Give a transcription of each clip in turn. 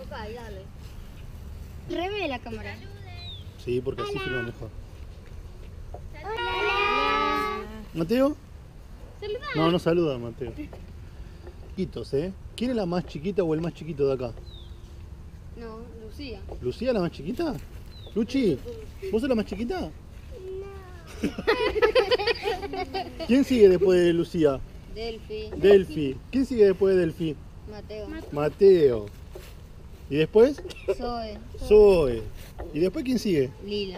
acá y dale. Reme la cámara. Sí, porque así filma mejor. Hola. ¿Mateo? Saluda. No, no saluda Mateo. Chiquitos, ¿eh? ¿Quién es la más chiquita o el más chiquito de acá? No, Lucía. ¿Lucía la más chiquita? Luchi, ¿vos sos la más chiquita? No. ¿Quién sigue después de Lucía? Delphi. Delphi. ¿Quién sigue después de Delphi? Mateo. Mateo. ¿Y después? Zoe. Zoe. ¿Y después quién sigue? Lila.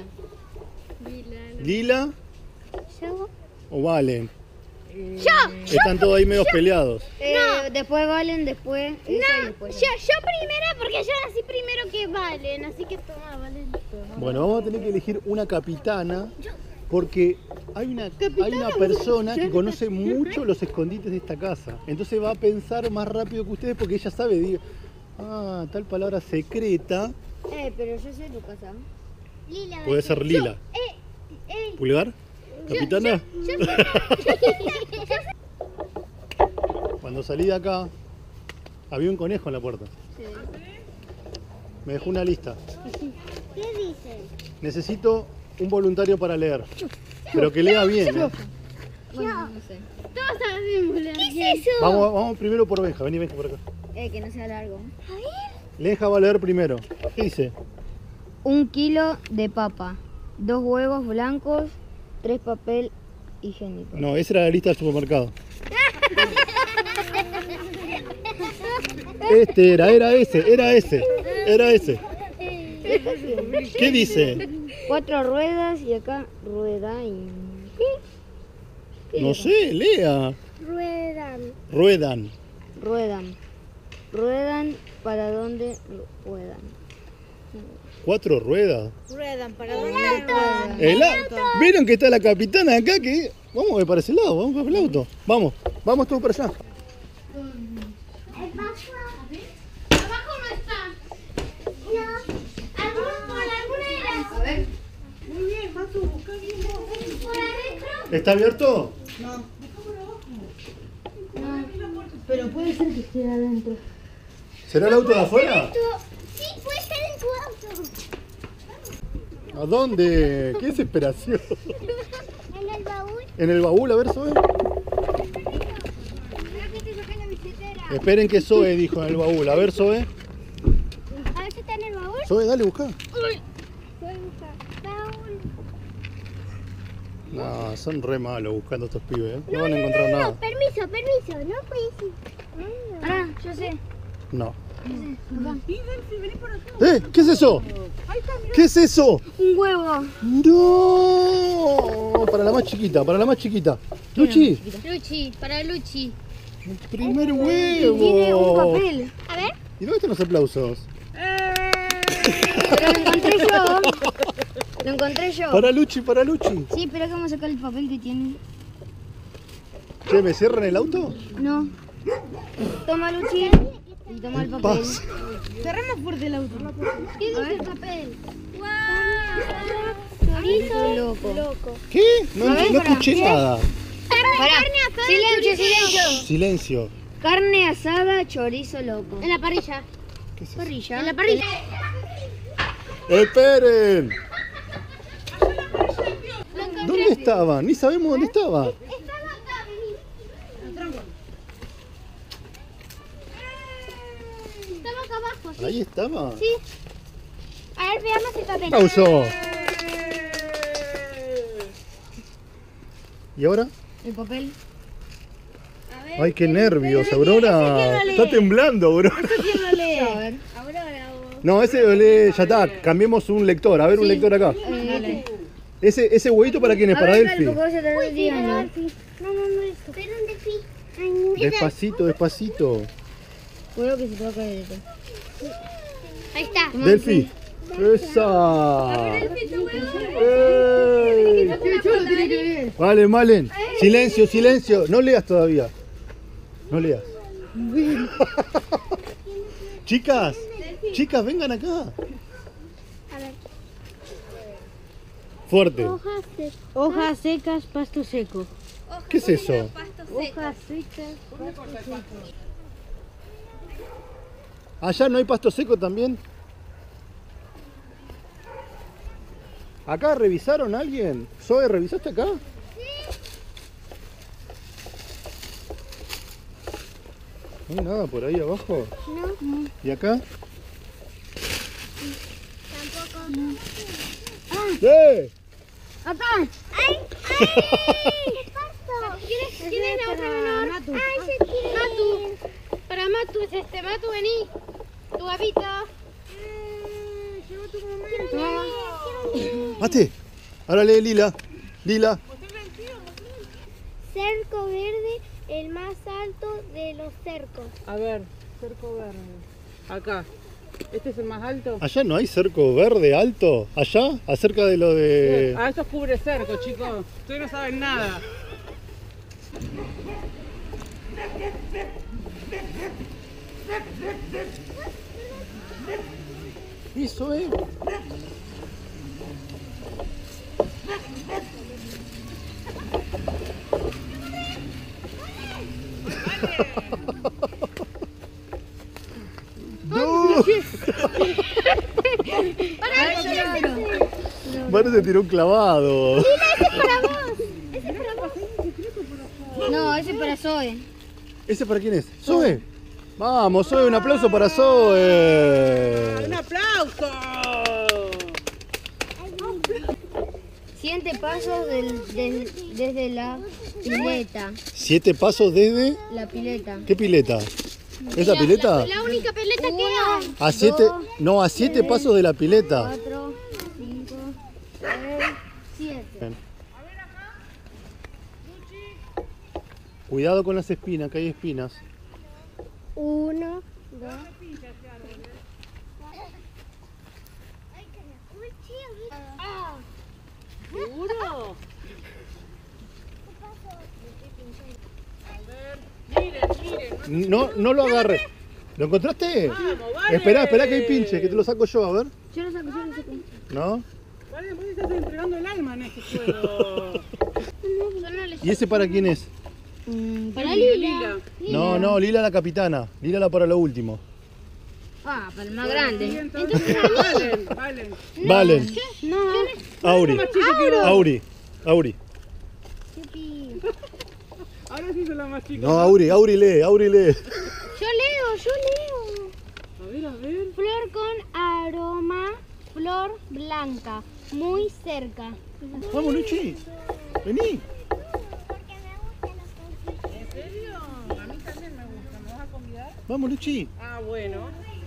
¿Lila Yo. o Valen? Yo. Están todos ahí medio peleados. Después Valen, después ella y después Yo primera porque yo nací primero que Valen, así que toma Valen. Bueno, vamos a tener que elegir una capitana porque hay una persona que conoce mucho los escondites de esta casa. Entonces va a pensar más rápido que ustedes porque ella sabe, digo, tal palabra secreta. pero yo sé tu casa. Lila. Puede ser Lila. ¿Pulgar? ¿Capitana? Cuando salí de acá, había un conejo en la puerta. Sí. Me dejó una lista. ¿Qué dice? Necesito un voluntario para leer, pero que lea bien. Bueno, no sé. Todos sabemos leer. ¿Qué es eso? Vamos primero por Benja. Vení, Benja, por acá. Que no sea largo. Benja va a leer primero. ¿Qué dice? 1 kilo de papa, 2 huevos blancos, 3 papel higiénico. No, esa era la lista del supermercado. Era ese. ¿Qué dice? 4 ruedas y acá rueda y... ¿Qué? No sé, lea. Ruedan. Ruedan para donde puedan. 4 ruedas. Ruedan para El auto. ¿Vieron que está la capitana acá? Vamos a ver para ese lado, vamos para el auto. Vamos todos para allá. Abajo no está. No. Por alguna de las. A ver. Muy bien, Matu, busca bien vos. Por adentro. ¿Está abierto? No, busca por abajo. Pero puede ser que esté adentro. ¿Será el auto de afuera? Sí, puede estar en tu auto. ¿A dónde? ¡Qué desesperación! En el baúl. ¿En el baúl? A ver, Zoe. Mira que te saqué la billetera. Esperen que Zoe dijo en el baúl. A ver, Zoe. A ver si está en el baúl. Zoe, dale, busca. Baúl. No, son re malos buscando estos pibes, ¿eh? No van a encontrar nada. Permiso. No puedes ir. Ah, yo sé. No. Y Delphi, vení por acá. ¿Qué es eso? Ahí está, mirá. ¿Qué es eso? Un huevo. ¡No! Para la más chiquita, Luchi, Luchi, para Luchi. el primer Tiene un huevo. papel. A ver. ¿Y dónde están los aplausos? Pero lo encontré yo. Lo encontré yo. Para Luchi. Sí, pero vamos a sacar el papel que tiene. ¿Qué, me cierran el auto? No. Toma Luchi. Y toma el papel. Paz. Cerramos fuerte el auto. ¿Qué dice el papel? Chorizo loco. ¿Qué? No escuché nada. Pará. Silencio. Silencio. Carne asada, chorizo loco. En la parrilla. ¿Qué es eso? Parrilla. En la parrilla. ¡Esperen! ¿Dónde estaban? Ni sabemos dónde estaba. Estaba acá, vení. Estaba acá abajo, sí. Ahí estaba. Sí. A ver, veamos el papel. ¡Aplauso! ¿Y ahora? El papel. ¡Ay, qué nervios! Aurora está temblando, Aurora. ¿Quién lo lee? A ver. No, ese lo lee, ya está. Cambiemos un lector. A ver, un lector acá. ¿Ese huevito para quién es? ¿Para Delphi? Porque vos ya te Uy, digo, pero ¿no? Delphi. No, esto. Pero un Delphi. Ay, no. Despacito. Juro que se te va a caer esto. Ahí está. Delphi. ¡Esa! ¡Ey! Valen. Silencio. No leas todavía. No leas. Chicas, vengan acá. A ver. Fuerte. Hojas secas, pasto seco. ¿Qué es eso? Hojas secas, pasto seco. Allá no hay pasto seco también. ¿Acá revisaron a alguien? Zoe, ¿revisaste acá? No hay nada por ahí abajo. No, ¿Y acá? tampoco. ¡Eh! Acá. ¡Ay! ¡Ay! ¡Pasto! ¿Quién es la otra menor? ¡Ay, se quiere! Matu. Para Matu es este. Matu, vení. Tu babita. Llegó tu mamá. ¡Mate! Ahora lee Lila. Lila. Cerco verde, el más alto de los cercos. A ver, cerco verde. Acá. ¿Este es el más alto? ¿Allá no hay cerco verde alto? ¿Allá? ¿Acerca de lo de...? Ah, esto es cubre cerco, chicos. Ustedes no saben nada. Eso, ¿eh? ¡No! Manu se tiró un clavado. No, ese es para Zoe. ¿Ese para quién es? ¿Zoe? Vamos, Zoe, un aplauso para Zoe. ¡Un aplauso! 7 pasos desde la pileta. 7 pasos desde... La pileta. ¿Qué pileta? ¿Esa pileta? La única peleta que hay. A 7... No, a 7 pasos de la pileta. 4, 5, 6, 7. Cuidado con las espinas, que hay espinas. 1, 2. ¿Seguro? No lo agarre. ¿Lo encontraste? Vamos, vale. Espera que hay pinche, que te lo saco yo, a ver. Yo lo saco. ¿No? Vale, vos estás entregando el alma en este juego. ¿Y ese para quién es? Para Lila. No, Lila la capitana. Lila la para lo último. Ah, para el más grande. Entonces, Valen. Valen. No. Auri. Auri. Ahora sí son las más chicas. No, Auri lee. Yo leo. A ver. Flor con aroma, flor blanca, muy cerca. Vamos, Luchi. Vení. Porque me gustan los confites. ¿En serio? A mí también me gusta. ¿Me vas a convidar? Vamos, Luchi. Ah, bueno.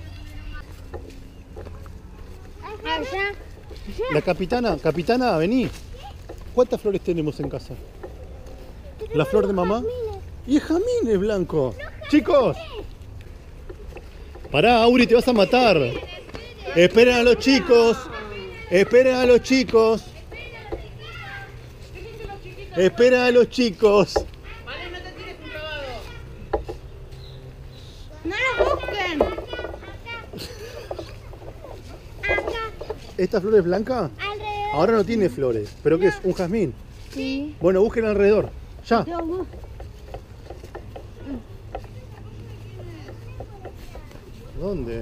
Allá. La capitana, vení. ¿Cuántas flores tenemos en casa? ¿La flor de mamá? Y es jamines blanco. Chicos. Pará, Auri, te vas a matar. Esperen a los chicos. Esperen a los chicos. Esperen a los chicos. Vale, no te tires un clavado. No lo busquen. ¿Esta flor es blanca? Alrededor. Ahora no tiene flores. ¿Pero qué es? ¿Un jazmín? Sí. Bueno, busquen alrededor. Ya. ¿Dónde?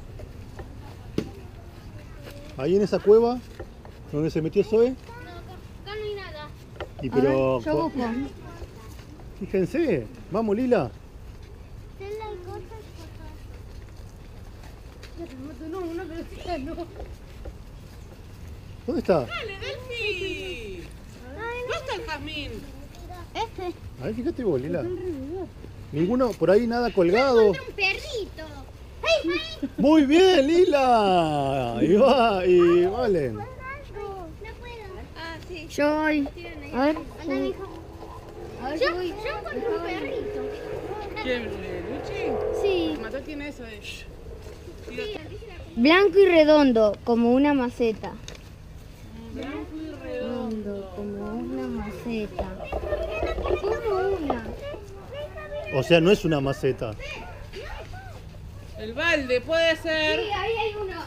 Ahí en esa cueva donde se metió Zoe. Acá no hay nada. Y pero. Yo busco. Fíjense. Vamos, Lila. Estela y cosas, ¿Dónde está? ¡Dale, Delphi! ¿Dónde está el jazmín? A ver, fíjate vos, Lila. Ninguno, por ahí nada colgado. Un perrito. Muy bien, Lila. Y va, y Valen. No puedo. Yo voy. A ver. Anda, mijo. Yo encontré un perrito. ¿Quién? ¿Luchi? Sí. Mató tiene eso de... Blanco y redondo, como una maceta. Blanco y Redondo, como una maceta. Como una. O sea, no es una maceta. El balde puede ser. Sí, ahí hay uno.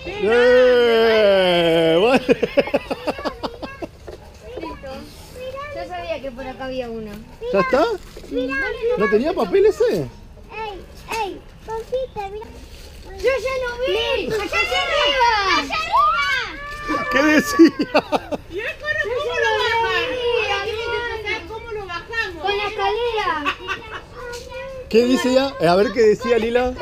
Vale. Listo. Yo sabía que por acá había uno. ¿Ya está? ¿No tenía papel ese? Ey, confite, mira. ¡Yo ya lo vi! ¡Allá arriba! ¡Allá arriba! ¿Qué decía? ¿Y el coro cómo lo bajan? ¿Cómo lo bajamos? ¡Con la escalera! ¿Qué dice ya? A ver qué decía Lila.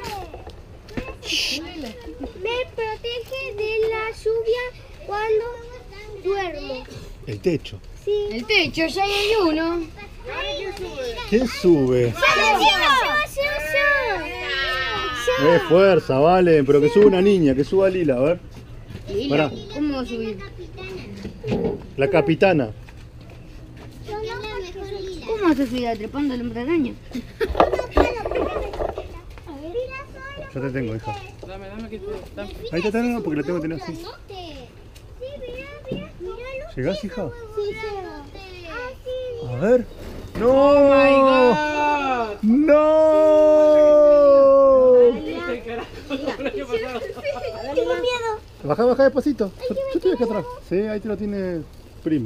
Me protege de la lluvia cuando duermo. El techo. Sí. El techo, ya hay uno. ¿Quién sube? Yo. Fuerza, vale, pero que suba una niña, que suba Lila, a ver. Lila, Pará. ¿cómo va a subir? La capitana. ¿Cómo vas a subir trepando el montaña? Ya te tengo, hija. Dame que dame. Ahí te tengo porque la tengo que tener así. Sí, mira, mira. Míralo. ¿Llegás, hija? Sí, llego. Así. A ver. ¡No! ¡Oh, ¡No! Tengo miedo. Baja, baja despacito. Yo estoy acá atrás. Sí, ahí te lo tiene primo.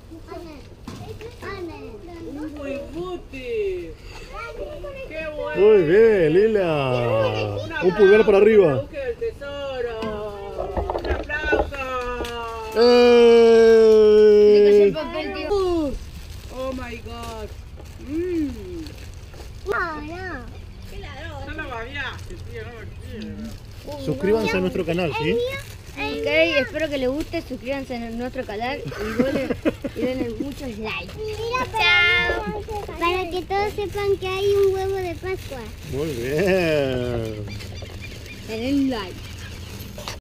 ¡Un huevote! ¡Qué bueno! Muy bien, Lila. Un pulgar para arriba. La búsqueda del tesoro. ¡Un aplauso! ¡Eh! El papel, tío. ¡Oh, my God! No, no. No lo babiaste, tío, no lo quiero. Suscríbanse a nuestro canal, ¿sí? Ok, espero que les guste, suscríbanse a nuestro canal y denle muchos likes. Chao. Para que todos sepan que hay un huevo de Pascua. Muy bien. Denle like.